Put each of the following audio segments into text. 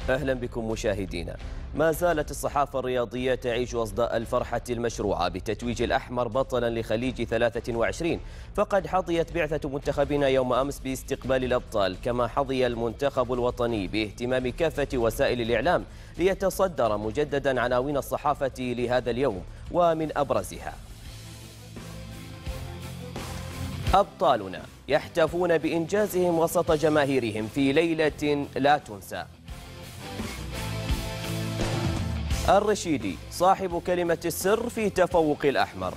أهلا بكم مشاهدينا. ما زالت الصحافة الرياضية تعيش أصداء الفرحة المشروعة بتتويج الأحمر بطلا لخليج 23، فقد حظيت بعثة منتخبنا يوم أمس باستقبال الأبطال، كما حظي المنتخب الوطني باهتمام كافة وسائل الإعلام ليتصدر مجددا عناوين الصحافة لهذا اليوم، ومن أبرزها: أبطالنا يحتفون بإنجازهم وسط جماهيرهم في ليلة لا تنسى. الرشيدي صاحب كلمة السر في تفوق الأحمر.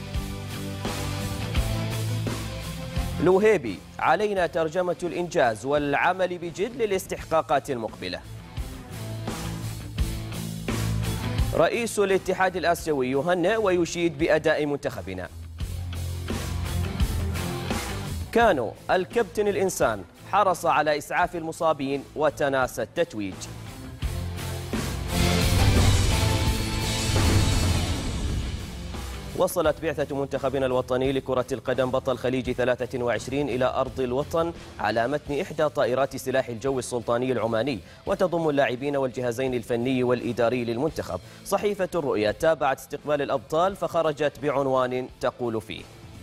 لوهيبي: علينا ترجمة الإنجاز والعمل بجد للاستحقاقات المقبلة. رئيس الاتحاد الآسيوي يهنئ ويشيد بأداء منتخبنا. كانو: الكابتن الإنسان حرص على إسعاف المصابين وتناسى التتويج. وصلت بعثة منتخبنا الوطني لكرة القدم بطل خليج 23 إلى أرض الوطن على متن إحدى طائرات سلاح الجو السلطاني العماني، وتضم اللاعبين والجهازين الفني والإداري للمنتخب. صحيفة الرؤيا تابعت استقبال الأبطال فخرجت بعنوان تقول فيه: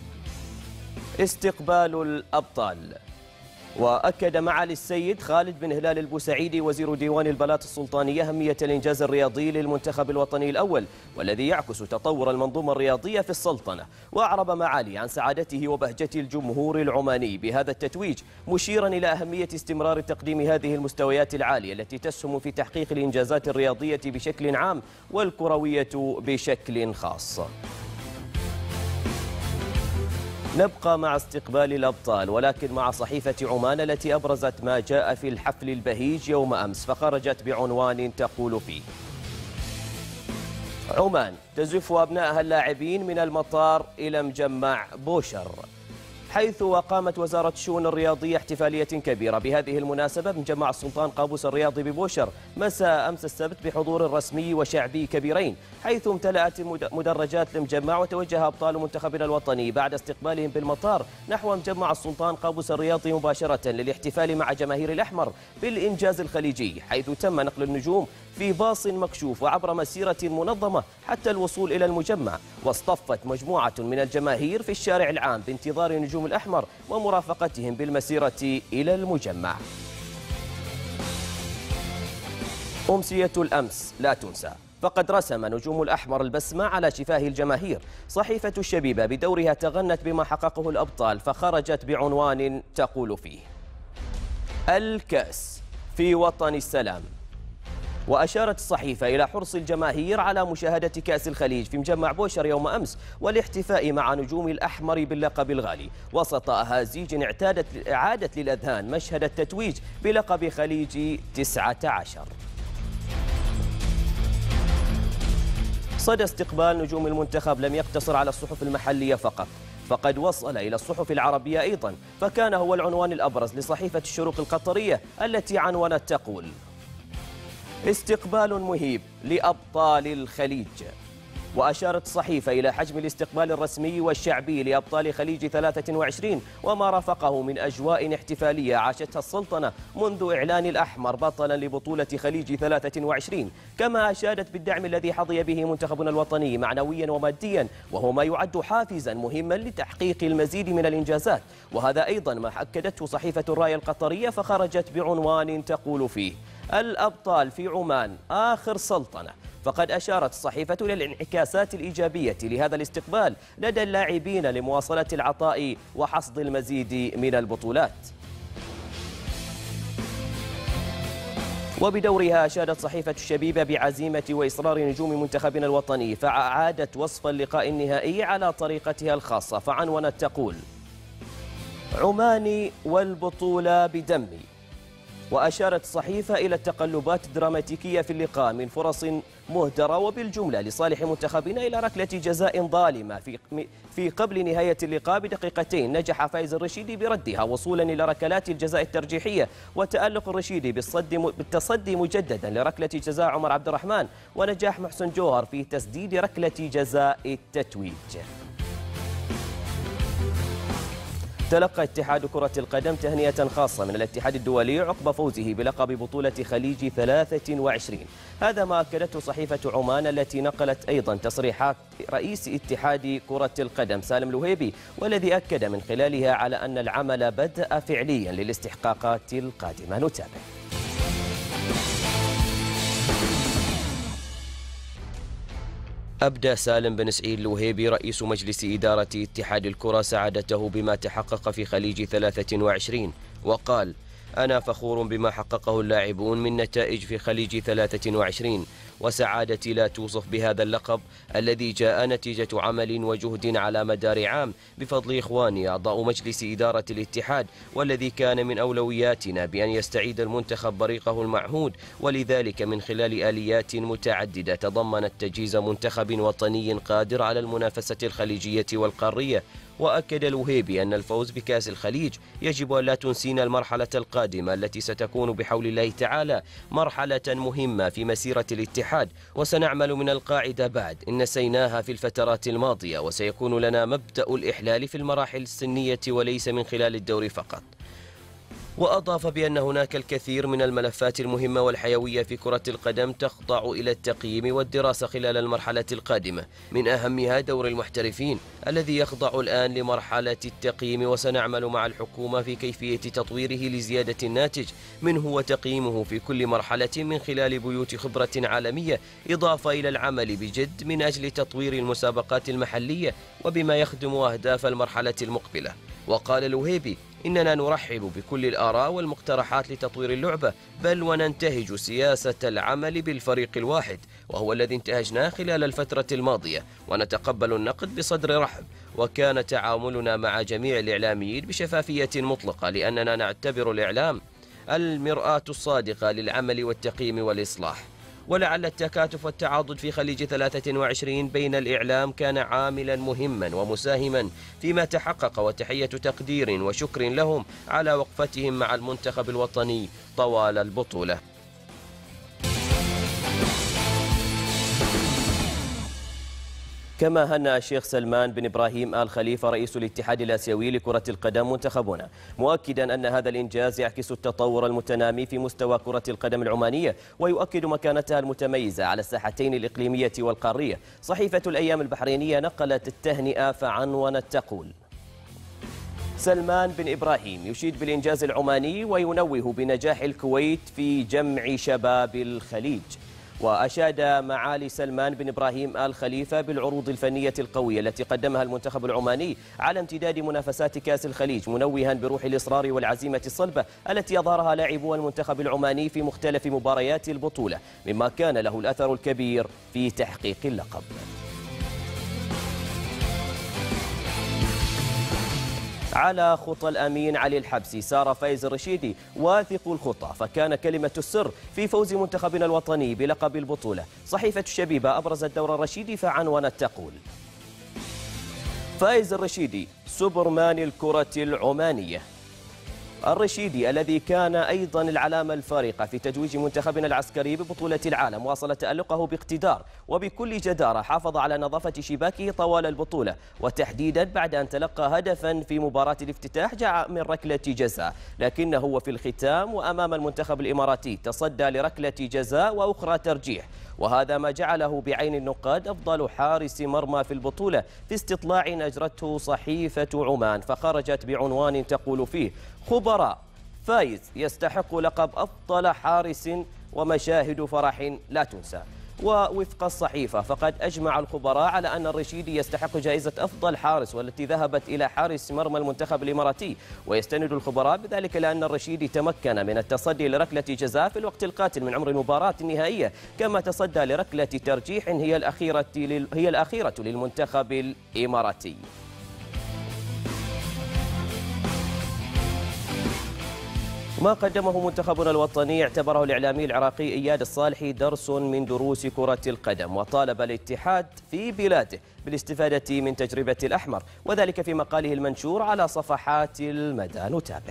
استقبال الأبطال. وأكد معالي السيد خالد بن هلال البوسعيدي وزير ديوان البلاط السلطاني أهمية الإنجاز الرياضي للمنتخب الوطني الأول، والذي يعكس تطور المنظومة الرياضية في السلطنة. وأعرب معالي عن سعادته وبهجة الجمهور العماني بهذا التتويج، مشيرا إلى أهمية استمرار تقديم هذه المستويات العالية التي تسهم في تحقيق الإنجازات الرياضية بشكل عام والكروية بشكل خاص. نبقى مع استقبال الأبطال، ولكن مع صحيفة عمان التي أبرزت ما جاء في الحفل البهيج يوم أمس، فخرجت بعنوان تقول فيه: عمان تزف أبنائها اللاعبين من المطار إلى مجمع بوشر، حيث وقامت وزارة الشؤون الرياضية احتفالية كبيرة بهذه المناسبة بمجمع السلطان قابوس الرياضي ببوشر مساء أمس السبت بحضور رسمي وشعبي كبيرين، حيث امتلأت مدرجات المجمع. وتوجه أبطال منتخبنا الوطني بعد استقبالهم بالمطار نحو مجمع السلطان قابوس الرياضي مباشرة للاحتفال مع جماهير الأحمر بالإنجاز الخليجي، حيث تم نقل النجوم في باص مكشوف وعبر مسيرة منظمة حتى الوصول إلى المجمع. واصطفت مجموعة من الجماهير في الشارع العام بانتظار نجوم الأحمر ومرافقتهم بالمسيرة إلى المجمع. أمسية الأمس لا تنسى، فقد رسم نجوم الأحمر البسمة على شفاه الجماهير. صحيفة الشبيبة بدورها تغنت بما حققه الأبطال، فخرجت بعنوان تقول فيه: الكأس في وطن السلام. وأشارت الصحيفة إلى حرص الجماهير على مشاهدة كأس الخليج في مجمع بوشر يوم أمس، والاحتفاء مع نجوم الأحمر باللقب الغالي، وسط أهازيج أعادت للأذهان مشهد التتويج بلقب خليج 19. صدى استقبال نجوم المنتخب لم يقتصر على الصحف المحلية فقط، فقد وصل إلى الصحف العربية أيضا، فكان هو العنوان الأبرز لصحيفة الشروق القطرية التي عنونت تقول: استقبال مهيب لأبطال الخليج. وأشارت الصحيفة إلى حجم الاستقبال الرسمي والشعبي لأبطال خليج 23 وما رافقه من أجواء احتفالية عاشتها السلطنة منذ إعلان الأحمر بطلا لبطولة خليج 23، كما أشادت بالدعم الذي حظي به منتخبنا الوطني معنويا وماديا، وهو ما يعد حافزا مهما لتحقيق المزيد من الإنجازات. وهذا أيضا ما أكدته صحيفة الراية القطرية، فخرجت بعنوان تقول فيه: الأبطال في عمان آخر سلطنة. فقد أشارت الصحيفة إلى الانعكاسات الإيجابية لهذا الاستقبال لدى اللاعبين لمواصلة العطاء وحصد المزيد من البطولات. وبدورها أشادت صحيفة الشبيبة بعزيمة وإصرار نجوم منتخبنا الوطني، فأعادت وصف اللقاء النهائي على طريقتها الخاصة، فعنونت تقول: عماني والبطولة بدمي. وأشارت الصحيفة إلى التقلبات الدراماتيكية في اللقاء من فرص مهدرة وبالجملة لصالح منتخبنا إلى ركلة جزاء ظالمة في قبل نهاية اللقاء بدقيقتين نجح فايز الرشيدي بردها وصولا إلى ركلات الجزاء الترجيحية، وتألق الرشيدي بالتصدي مجددا لركلة جزاء عمر عبد الرحمن، ونجاح محسن جوهر في تسديد ركلة جزاء التتويج. تلقى اتحاد كرة القدم تهنئة خاصة من الاتحاد الدولي عقب فوزه بلقب بطولة خليج 23. هذا ما أكدته صحيفة عمان التي نقلت أيضا تصريحات رئيس اتحاد كرة القدم سالم الوهيبي، والذي أكد من خلالها على أن العمل بدأ فعليا للاستحقاقات القادمة. نتابع. أبدى سالم بن سعيد الوهيبي رئيس مجلس إدارة اتحاد الكرة سعادته بما تحقق في خليج 23، وقال: أنا فخور بما حققه اللاعبون من نتائج في خليج 23، وسعادتي لا توصف بهذا اللقب الذي جاء نتيجة عمل وجهد على مدار عام بفضل إخواني أعضاء مجلس إدارة الاتحاد، والذي كان من أولوياتنا بأن يستعيد المنتخب بريقه المعهود، ولذلك من خلال آليات متعددة تضمنت تجهيز منتخب وطني قادر على المنافسة الخليجية والقارية. وأكد الوهيبي أن الفوز بكأس الخليج يجب أن لا تنسينا المرحلة القادمة التي ستكون بحول الله تعالى مرحلة مهمة في مسيرة الاتحاد، وسنعمل من القاعدة بعد إن نسيناها في الفترات الماضية، وسيكون لنا مبدأ الإحلال في المراحل السنية وليس من خلال الدور فقط. وأضاف بأن هناك الكثير من الملفات المهمة والحيوية في كرة القدم تخضع إلى التقييم والدراسة خلال المرحلة القادمة، من أهمها دور المحترفين الذي يخضع الآن لمرحلة التقييم، وسنعمل مع الحكومة في كيفية تطويره لزيادة الناتج منه وتقييمه في كل مرحلة من خلال بيوت خبرة عالمية، إضافة إلى العمل بجد من أجل تطوير المسابقات المحلية وبما يخدم أهداف المرحلة المقبلة. وقال الوهيبي: إننا نرحب بكل الآراء والمقترحات لتطوير اللعبة، بل وننتهج سياسة العمل بالفريق الواحد، وهو الذي انتهجناه خلال الفترة الماضية، ونتقبل النقد بصدر رحب. وكان تعاملنا مع جميع الإعلاميين بشفافية مطلقة، لأننا نعتبر الإعلام المرآة الصادقة للعمل والتقييم والإصلاح. ولعل التكاتف والتعاضد في خليج 23 بين الإعلام كان عاملا مهما ومساهما فيما تحقق، وتحية تقدير وشكر لهم على وقفتهم مع المنتخب الوطني طوال البطولة. كما هنأ الشيخ سلمان بن إبراهيم آل خليفة رئيس الاتحاد الآسيوي لكرة القدم منتخبنا، مؤكدا أن هذا الإنجاز يعكس التطور المتنامي في مستوى كرة القدم العمانية، ويؤكد مكانتها المتميزة على الساحتين الإقليمية والقارية. صحيفة الأيام البحرينية نقلت التهنئة فعنونت تقول: سلمان بن إبراهيم يشيد بالإنجاز العماني وينوه بنجاح الكويت في جمع شباب الخليج. وأشاد معالي سلمان بن إبراهيم آل خليفة بالعروض الفنية القوية التي قدمها المنتخب العماني على امتداد منافسات كأس الخليج، منوها بروح الإصرار والعزيمة الصلبة التي أظهرها لاعبو المنتخب العماني في مختلف مباريات البطولة، مما كان له الأثر الكبير في تحقيق اللقب. على خطى الأمين علي الحبسي سار فايز الرشيدي واثق الخطى، فكان كلمة السر في فوز منتخبنا الوطني بلقب البطولة. صحيفة الشبيبة أبرزت دور الرشيدي فعنونت تقول: فايز الرشيدي سوبرمان الكرة العمانية. الرشيدي الذي كان أيضا العلامة الفارقة في تتويج منتخبنا العسكري ببطولة العالم واصل تألقه باقتدار وبكل جدارة، حافظ على نظافة شباكه طوال البطولة، وتحديدا بعد أن تلقى هدفا في مباراة الافتتاح جاء من ركلة جزاء، لكنه وفي الختام وأمام المنتخب الإماراتي تصدى لركلة جزاء وأخرى ترجيح، وهذا ما جعله بعين النقاد أفضل حارس مرمى في البطولة في استطلاع أجرته صحيفة عمان، فخرجت بعنوان تقول فيه: خبراء فايز يستحق لقب أفضل حارس ومشاهد فرح لا تنسى. ووفق الصحيفة فقد أجمع الخبراء على أن الرشيدي يستحق جائزة أفضل حارس، والتي ذهبت إلى حارس مرمى المنتخب الإماراتي، ويستند الخبراء بذلك لأن الرشيدي تمكن من التصدي لركلة جزاء في الوقت القاتل من عمر المباراة النهائية، كما تصدى لركلة ترجيح هي الأخيرة للمنتخب الإماراتي. ما قدمه منتخبنا الوطني اعتبره الإعلامي العراقي إياد الصالحي درس من دروس كرة القدم، وطالب الاتحاد في بلاده بالاستفادة من تجربة الأحمر، وذلك في مقاله المنشور على صفحات المدى. نتابع.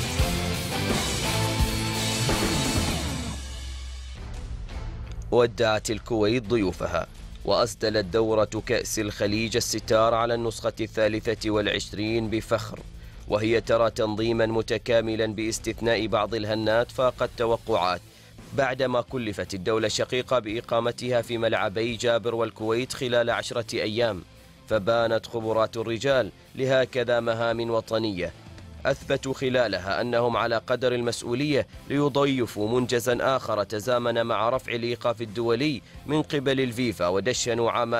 ودعت الكويت ضيوفها، وأسدلت دورة كأس الخليج الستار على النسخة 23 بفخر، وهي ترى تنظيما متكاملا باستثناء بعض الهنات فاق التوقعات، بعدما كلفت الدولة الشقيقة بإقامتها في ملعبي جابر والكويت خلال 10 أيام. فبانت خبرات الرجال لهكذا مهام وطنية أثبتوا خلالها أنهم على قدر المسؤولية ليضيفوا منجزا آخر تزامن مع رفع الإيقاف الدولي من قبل الفيفا، ودشنوا عام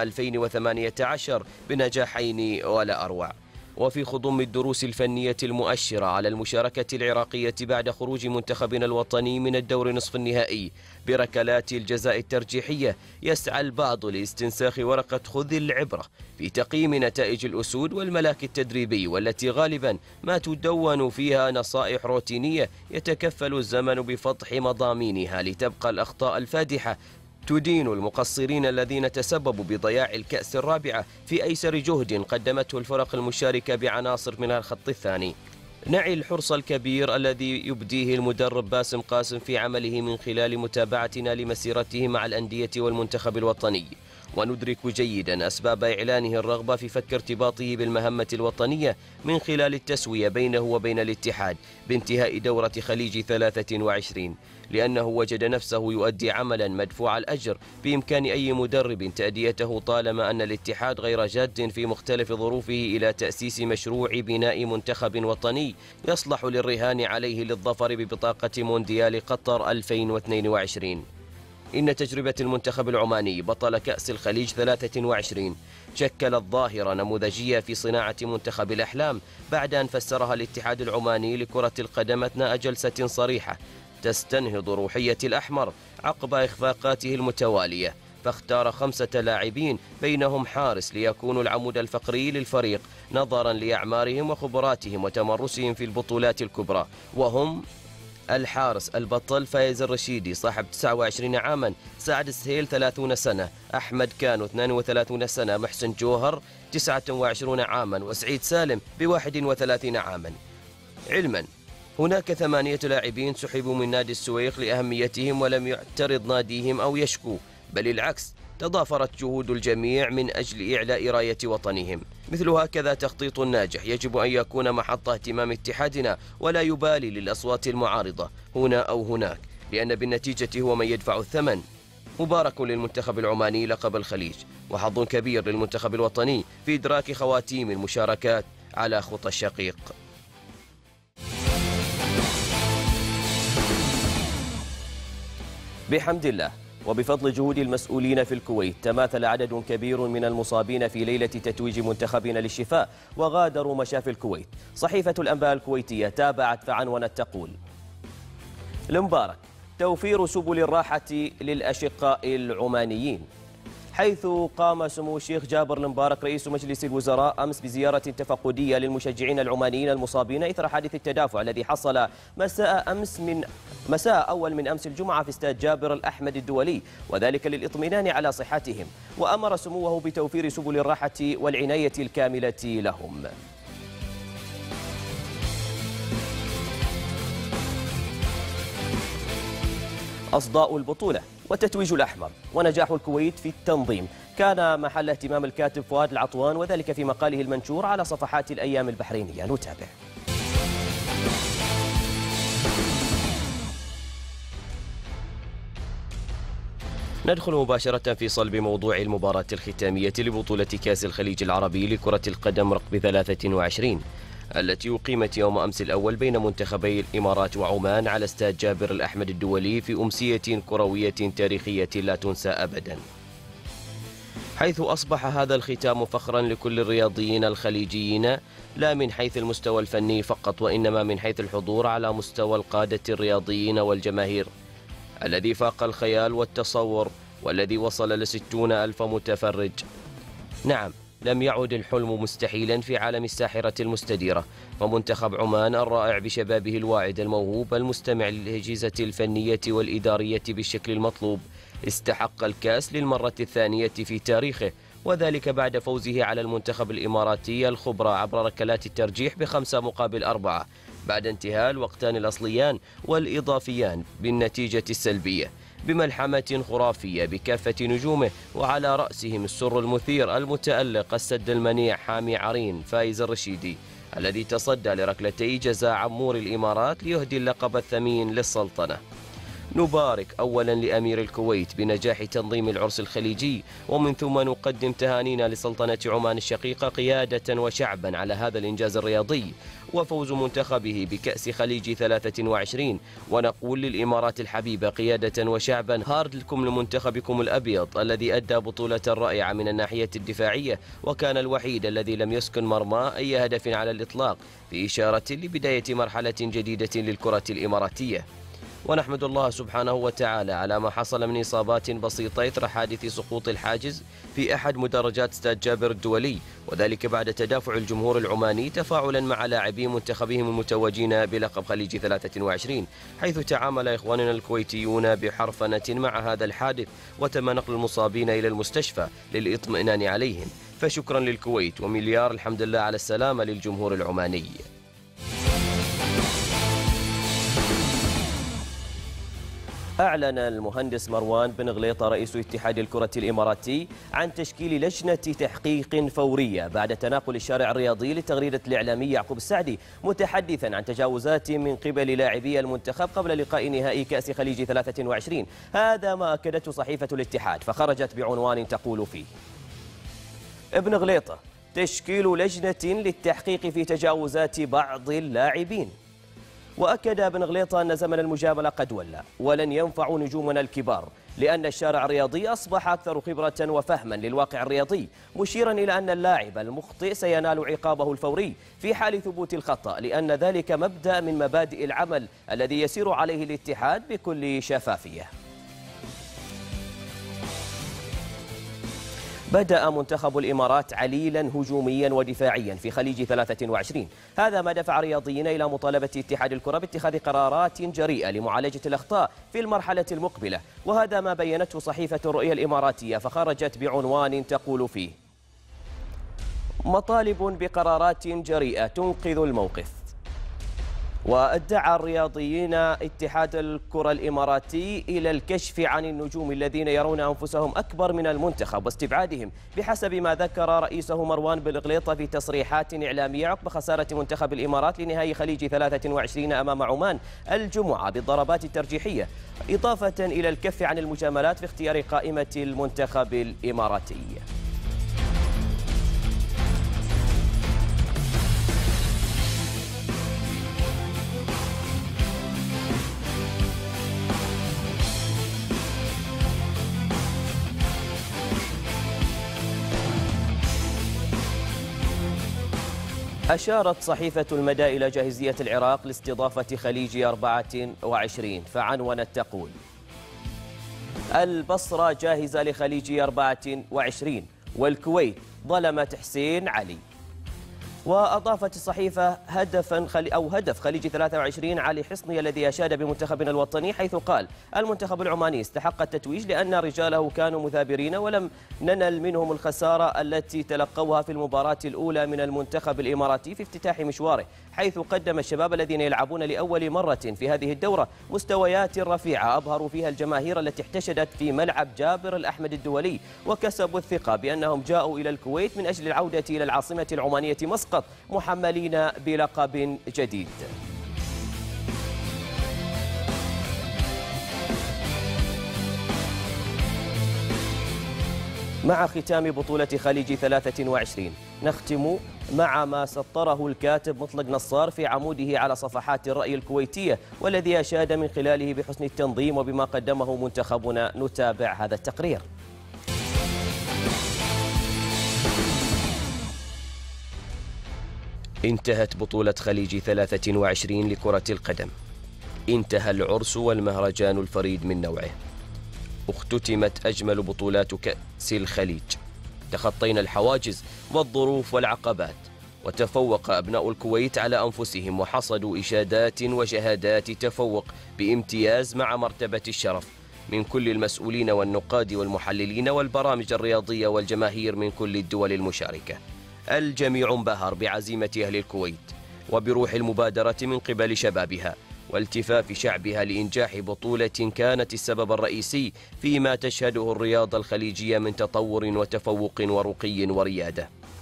2018 بنجاحين ولا أروع. وفي خضم الدروس الفنية المؤشرة على المشاركة العراقية بعد خروج منتخبنا الوطني من الدور نصف النهائي بركلات الجزاء الترجيحية، يسعى البعض لاستنساخ ورقة خذ العبرة في تقييم نتائج الأسود والملاك التدريبي، والتي غالبا ما تدون فيها نصائح روتينية يتكفل الزمن بفضح مضامينها، لتبقى الأخطاء الفادحة تدين المقصرين الذين تسببوا بضياع الكأس الرابعة في أيسر جهد قدمته الفرق المشاركة بعناصر من الخط الثاني. نعي الحرص الكبير الذي يبديه المدرب باسم قاسم في عمله من خلال متابعتنا لمسيرته مع الأندية والمنتخب الوطني، وندرك جيدا أسباب إعلانه الرغبة في فك ارتباطه بالمهمة الوطنية من خلال التسوية بينه وبين الاتحاد بانتهاء دورة خليج 23، لأنه وجد نفسه يؤدي عملا مدفوع الأجر بإمكان أي مدرب تأديته طالما أن الاتحاد غير جاد في مختلف ظروفه إلى تأسيس مشروع بناء منتخب وطني يصلح للرهان عليه للظفر ببطاقة مونديال قطر 2022. إن تجربة المنتخب العماني بطل كأس الخليج 23 شكلت ظاهرة نموذجية في صناعة منتخب الأحلام، بعد أن فسرها الاتحاد العماني لكرة القدم أثناء جلسة صريحة تستنهض روحية الأحمر عقب إخفاقاته المتوالية، فاختار 5 لاعبين بينهم حارس ليكونوا العمود الفقري للفريق نظرا لأعمارهم وخبراتهم وتمرسهم في البطولات الكبرى، وهم الحارس البطل فايز الرشيدي صاحب 29 عاما، سعد السهيل 30 سنة، أحمد كانو 32 سنة، محسن جوهر 29 عاما، وسعيد سالم ب31 عاما. علما هناك 8 لاعبين سحبوا من نادي السويق لأهميتهم ولم يعترض ناديهم أو يشكو، بل العكس، تضافرت جهود الجميع من أجل إعلاء راية وطنهم. مثل هكذا تخطيط ناجح يجب أن يكون محط اهتمام اتحادنا، ولا يبالي للأصوات المعارضة هنا أو هناك، لأن بالنتيجة هو من يدفع الثمن. مبارك للمنتخب العماني لقب الخليج، وحظ كبير للمنتخب الوطني في إدراك خواتيم المشاركات على خطى الشقيق. بحمد الله وبفضل جهود المسؤولين في الكويت تماثل عدد كبير من المصابين في ليلة تتويج منتخبنا للشفاء وغادروا مشافي الكويت. صحيفة الأنباء الكويتية تابعت فعنونت تقول: المبارك توفير سبل الراحة للأشقاء العمانيين، حيث قام سمو الشيخ جابر المبارك رئيس مجلس الوزراء أمس بزيارة تفقدية للمشجعين العمانيين المصابين إثر حادث التدافع الذي حصل مساء أول من أمس الجمعة في استاد جابر الأحمد الدولي، وذلك للإطمئنان على صحتهم، وأمر سموه بتوفير سبل الراحة والعناية الكاملة لهم. أصداء البطولة والتتويج الأحمر ونجاح الكويت في التنظيم كان محل اهتمام الكاتب فؤاد العطوان، وذلك في مقاله المنشور على صفحات الأيام البحرينية. نتابع. ندخل مباشرة في صلب موضوع المباراة الختامية لبطولة كأس الخليج العربي لكرة القدم رقم 23 التي أقيمت يوم أمس الأول بين منتخبي الإمارات وعمان على استاد جابر الأحمد الدولي في أمسية كروية تاريخية لا تنسى أبدا، حيث أصبح هذا الختام فخرا لكل الرياضيين الخليجيين، لا من حيث المستوى الفني فقط وإنما من حيث الحضور على مستوى القادة الرياضيين والجماهير الذي فاق الخيال والتصور، والذي وصل ل60,000 متفرج. نعم، لم يعد الحلم مستحيلا في عالم الساحرة المستديرة، فمنتخب عمان الرائع بشبابه الواعد الموهوب المستمع للأجهزة الفنية والإدارية بالشكل المطلوب استحق الكأس للمرة الثانية في تاريخه، وذلك بعد فوزه على المنتخب الإماراتي الخبرة عبر ركلات الترجيح ب5-4 بعد انتهاء الوقتان الأصليان والإضافيان بالنتيجة السلبية، بملحمة خرافية بكافة نجومه، وعلى رأسهم السر المثير المتألق السد المنيع حامي عرين فايز الرشيدي، الذي تصدى لركلتي جزاء عمور الإمارات ليهدي اللقب الثمين للسلطنة. نبارك أولا لأمير الكويت بنجاح تنظيم العرس الخليجي، ومن ثم نقدم تهانينا لسلطنة عمان الشقيقة قيادة وشعبا على هذا الإنجاز الرياضي وفوز منتخبه بكأس خليج 23، ونقول للإمارات الحبيبة قيادة وشعبا هارد لكم لمنتخبكم الأبيض الذي أدى بطولة رائعة من الناحية الدفاعية، وكان الوحيد الذي لم يسكن مرمى أي هدف على الإطلاق، في إشارة لبداية مرحلة جديدة للكرة الإماراتية. ونحمد الله سبحانه وتعالى على ما حصل من إصابات بسيطة إثر حادث سقوط الحاجز في أحد مدرجات استاد جابر الدولي، وذلك بعد تدافع الجمهور العماني تفاعلا مع لاعبي منتخبهم المتوجين بلقب خليج 23، حيث تعامل إخواننا الكويتيون بحرفنة مع هذا الحادث، وتم نقل المصابين إلى المستشفى للإطمئنان عليهم. فشكرا للكويت ومليار الحمد لله على السلامة للجمهور العماني. أعلن المهندس مروان بن غليطة رئيس اتحاد الكرة الإماراتي عن تشكيل لجنة تحقيق فورية بعد تناقل الشارع الرياضي للتغريدة الإعلامية يعقوب السعدي، متحدثا عن تجاوزات من قبل لاعبي المنتخب قبل لقاء نهائي كأس خليج 23. هذا ما أكدته صحيفة الاتحاد، فخرجت بعنوان تقول فيه: ابن غليطة: تشكيل لجنة للتحقيق في تجاوزات بعض اللاعبين. وأكد ابن غليطة أن زمن المجاملة قد ولى، ولن ينفع نجومنا الكبار، لأن الشارع الرياضي أصبح أكثر خبرة وفهما للواقع الرياضي، مشيرا إلى أن اللاعب المخطئ سينال عقابه الفوري في حال ثبوت الخطأ، لأن ذلك مبدأ من مبادئ العمل الذي يسير عليه الاتحاد بكل شفافية. بدأ منتخب الإمارات عليلا هجوميا ودفاعيا في خليج 23، هذا ما دفع رياضيين إلى مطالبة اتحاد الكرة باتخاذ قرارات جريئة لمعالجة الأخطاء في المرحلة المقبلة، وهذا ما بينته صحيفة الرؤيا الإماراتية، فخرجت بعنوان تقول فيه: مطالب بقرارات جريئة تنقذ الموقف. وادعى الرياضيين اتحاد الكرة الإماراتي إلى الكشف عن النجوم الذين يرون أنفسهم أكبر من المنتخب واستبعادهم، بحسب ما ذكر رئيسه مروان بن غليطة في تصريحات إعلامية عقب خسارة منتخب الإمارات لنهائي خليج 23 أمام عمان الجمعة بالضربات الترجيحية، إضافة إلى الكف عن المجاملات في اختيار قائمة المنتخب الإماراتي. أشارت صحيفة المدى إلى جاهزية العراق لاستضافة خليج 24، فعنونت تقول: البصرة جاهزة لخليج 24 والكويت ظلمت حسين علي. وأضافت الصحيفة هدف خليج 23 علي حصني الذي أشاد بمنتخبنا الوطني، حيث قال: المنتخب العماني استحق التتويج لأن رجاله كانوا مثابرين ولم ننل منهم الخسارة التي تلقوها في المباراة الأولى من المنتخب الإماراتي في افتتاح مشواره، حيث قدم الشباب الذين يلعبون لأول مرة في هذه الدورة مستويات رفيعة أبهروا فيها الجماهير التي احتشدت في ملعب جابر الأحمد الدولي، وكسبوا الثقة بأنهم جاءوا إلى الكويت من أجل العودة إلى العاصمة العمانية مسقط محملين بلقب جديد. مع ختام بطولة خليج 23 نختم مع ما سطره الكاتب مطلق نصار في عموده على صفحات الرأي الكويتية، والذي أشاد من خلاله بحسن التنظيم وبما قدمه منتخبنا. نتابع هذا التقرير. انتهت بطولة خليج 23 لكرة القدم، انتهى العرس والمهرجان الفريد من نوعه، اختتمت أجمل بطولات كأس الخليج، تخطينا الحواجز والظروف والعقبات، وتفوق أبناء الكويت على أنفسهم وحصدوا إشادات وشهادات تفوق بامتياز مع مرتبة الشرف من كل المسؤولين والنقاد والمحللين والبرامج الرياضية والجماهير من كل الدول المشاركة. الجميع انبهر بعزيمة أهل الكويت وبروح المبادرة من قبل شبابها والتفاف شعبها لإنجاح بطولة كانت السبب الرئيسي فيما تشهده الرياضة الخليجية من تطور وتفوق ورقي وريادة.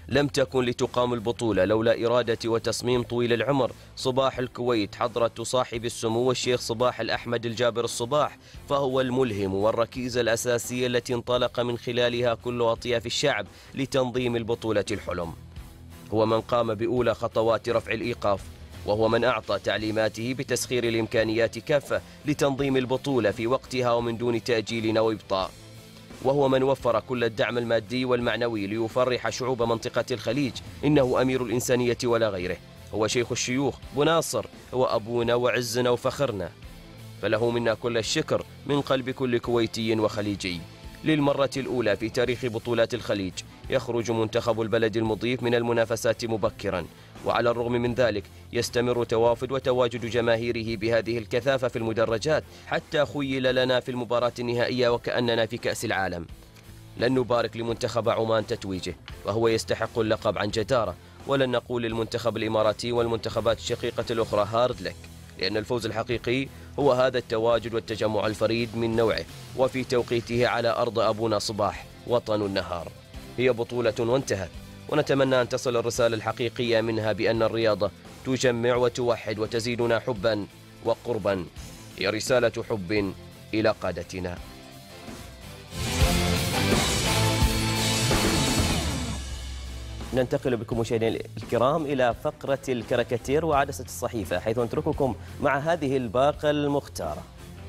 لم تكن لتقام البطولة لولا إرادة وتصميم طويل العمر صباح الكويت حضرة صاحب السمو الشيخ صباح الأحمد الجابر الصباح، فهو الملهم والركيزة الأساسية التي انطلق من خلالها كل أطياف الشعب لتنظيم البطولة الحلم. هو من قام بأولى خطوات رفع الإيقاف، وهو من أعطى تعليماته بتسخير الإمكانيات كافة لتنظيم البطولة في وقتها ومن دون تأجيل أو إبطاء، وهو من وفر كل الدعم المادي والمعنوي ليفرح شعوب منطقة الخليج. إنه أمير الإنسانية ولا غيره، هو شيخ الشيوخ بناصر، هو أبونا وعزنا وفخرنا، فله منا كل الشكر من قلب كل كويتي وخليجي. للمرة الأولى في تاريخ بطولات الخليج يخرج منتخب البلد المضيف من المنافسات مبكرا، وعلى الرغم من ذلك يستمر توافد وتواجد جماهيره بهذه الكثافة في المدرجات حتى خيل لنا في المباراة النهائية وكأننا في كأس العالم. لن نبارك لمنتخب عمان تتويجه، وهو يستحق اللقب عن جدارة، ولن نقول للمنتخب الإماراتي والمنتخبات الشقيقة الأخرى هارد لك، لأن الفوز الحقيقي هو هذا التواجد والتجمع الفريد من نوعه وفي توقيته على أرض أبونا صباح وطن النهار. هي بطولة وانتهت، ونتمنى أن تصل الرسالة الحقيقية منها بأن الرياضة تجمع وتوحد وتزيدنا حبا وقربا. هي رسالة حب إلى قادتنا. ننتقل بكم مشاهدينا الكرام إلى فقرة الكاريكاتير وعدسة الصحيفة، حيث نترككم مع هذه الباقة المختارة.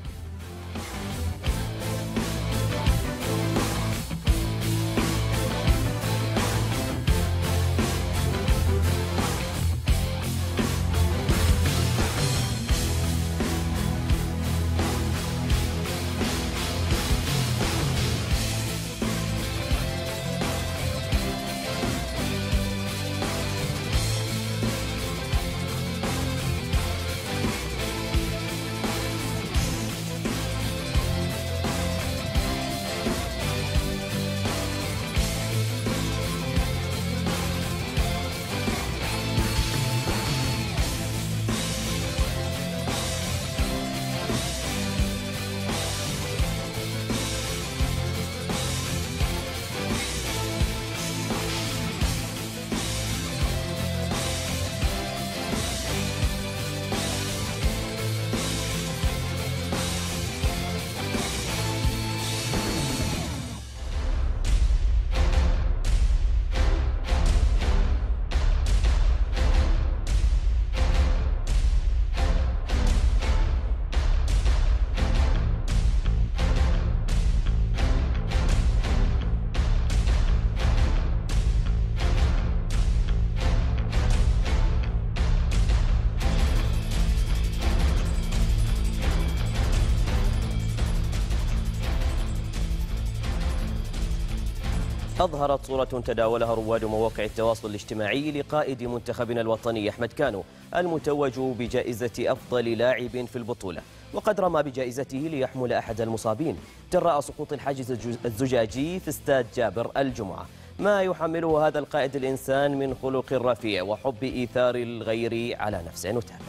أظهرت صورة تداولها رواد مواقع التواصل الاجتماعي لقائد منتخبنا الوطني أحمد كانو المتوج بجائزة أفضل لاعب في البطولة، وقد رمى بجائزته ليحمل أحد المصابين جراء سقوط الحاجز الزجاجي في استاد جابر الجمعة، ما يحمله هذا القائد الإنسان من خلق رفيع وحب إيثار الغير على نفسه. نتابع.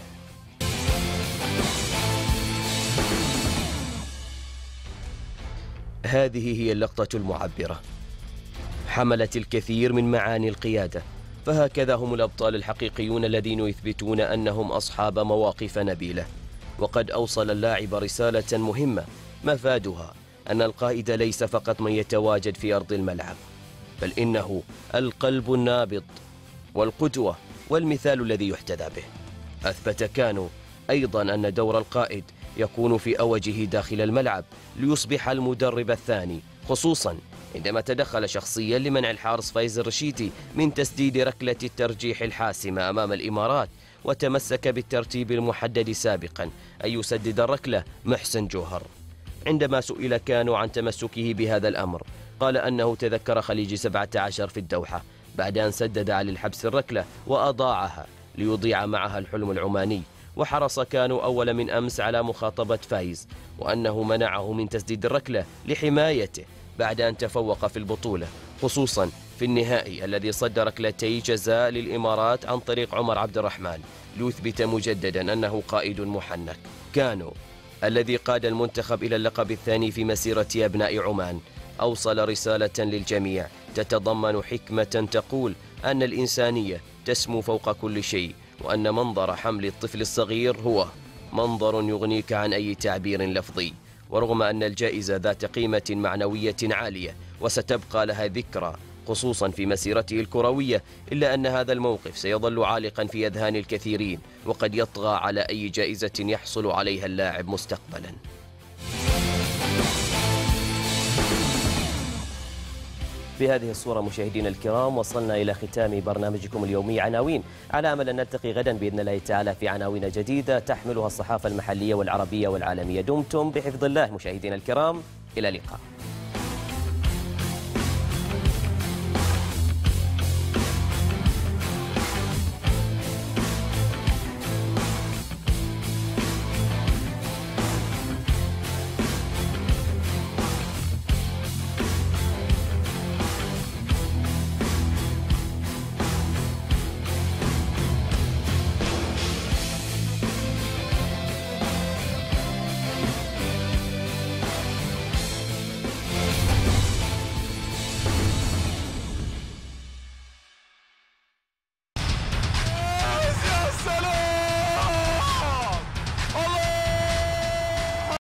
هذه هي اللقطة المعبرة، حملت الكثير من معاني القيادة، فهكذا هم الأبطال الحقيقيون الذين يثبتون أنهم أصحاب مواقف نبيلة. وقد أوصل اللاعب رسالة مهمة مفادها أن القائد ليس فقط من يتواجد في أرض الملعب، بل إنه القلب النابض والقدوة والمثال الذي يحتذى به. أثبت كانو أيضا أن دور القائد يكون في أوجه داخل الملعب ليصبح المدرب الثاني، خصوصا عندما تدخل شخصيا لمنع الحارس فايز الرشيدي من تسديد ركلة الترجيح الحاسمة أمام الإمارات، وتمسك بالترتيب المحدد سابقا أن يسدد الركلة محسن جوهر. عندما سئل كانو عن تمسكه بهذا الأمر قال أنه تذكر خليج 17 في الدوحة بعد أن سدد علي الحبس الركلة وأضاعها ليضيع معها الحلم العماني، وحرص كانو أول من أمس على مخاطبة فايز وأنه منعه من تسديد الركلة لحمايته بعد أن تفوق في البطولة، خصوصا في النهائي الذي صد ركلتي جزاء للإمارات عن طريق عمر عبد الرحمن ليثبت مجددا أنه قائد محنك. كانو الذي قاد المنتخب إلى اللقب الثاني في مسيرة أبناء عمان أوصل رسالة للجميع تتضمن حكمة تقول أن الإنسانية تسمو فوق كل شيء، وأن منظر حمل الطفل الصغير هو منظر يغنيك عن أي تعبير لفظي. ورغم أن الجائزة ذات قيمة معنوية عالية وستبقى لها ذكرى خصوصا في مسيرته الكروية، إلا أن هذا الموقف سيظل عالقا في أذهان الكثيرين، وقد يطغى على أي جائزة يحصل عليها اللاعب مستقبلا. بهذه الصورة مشاهدينا الكرام وصلنا إلى ختام برنامجكم اليومي عناوين، على أمل أن نلتقي غدا بإذن الله تعالى في عناوين جديدة تحملها الصحافة المحلية والعربية والعالمية. دمتم بحفظ الله مشاهدينا الكرام، إلى اللقاء.